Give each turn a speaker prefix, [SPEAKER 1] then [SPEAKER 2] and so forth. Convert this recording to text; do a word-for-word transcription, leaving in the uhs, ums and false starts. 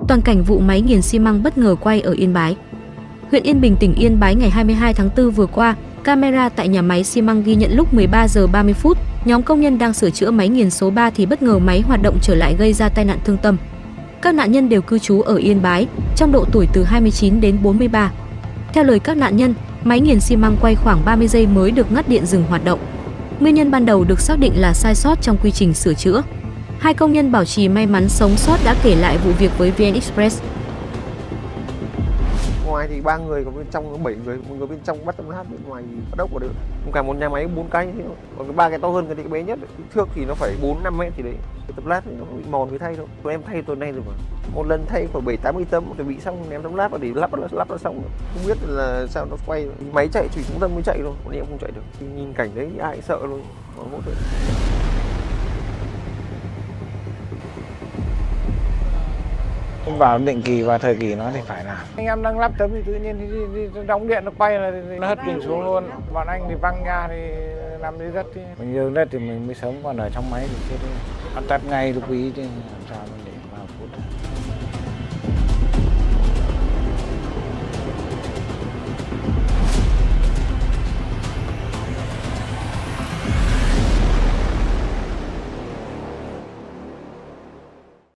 [SPEAKER 1] Toàn cảnh vụ máy nghiền xi măng bất ngờ quay ở Yên Bái. Huyện Yên Bình, tỉnh Yên Bái ngày hai mươi hai tháng tư vừa qua, camera tại nhà máy xi măng ghi nhận lúc mười ba giờ ba mươi phút, nhóm công nhân đang sửa chữa máy nghiền số ba thì bất ngờ máy hoạt động trở lại gây ra tai nạn thương tâm. Các nạn nhân đều cư trú ở Yên Bái, trong độ tuổi từ hai mươi chín đến bốn mươi ba. Theo lời các nạn nhân, máy nghiền xi măng quay khoảng ba mươi giây mới được ngắt điện dừng hoạt động. Nguyên nhân ban đầu được xác định là sai sót trong quy trình sửa chữa. Hai công nhân bảo trì may mắn sống sót đã kể lại vụ việc với vê en Express.
[SPEAKER 2] Ngoài thì ba người, còn bên trong có bảy người, một người bên trong bắt tấm lát, bên ngoài thì bắt đốc vào được. Cả một nhà máy bốn cái, còn cái ba cái to hơn cái, cái bé nhất, cái thước thì nó phải bốn năm mét thì đấy. Cái tấm lát nó bị mòn mới thay thôi. Tụi em thay tuần nay rồi mà. Một lần thay khoảng bảy tám mươi tấm, chuẩn bị xong ném tấm lát vào để lắp lắp nó xong. Không biết là sao nó quay, máy chạy chỉ trung tâm mới chạy thôi, còn em không chạy được. Nhìn cảnh đấy ai sợ luôn. Còn một
[SPEAKER 3] vào định kỳ và thời kỳ nó thì phải làm. Anh em đang lắp tấm thì tự nhiên thì, thì, thì đóng điện nó quay là thì nó hất mình xuống luôn. Bọn anh thì văng ra thì làm dưới đất thì mình dừng đất thì mình mới sống, còn ở trong máy thì chết. Ăn tắt ngay lúc ý chứ làm sao mình để vào phút.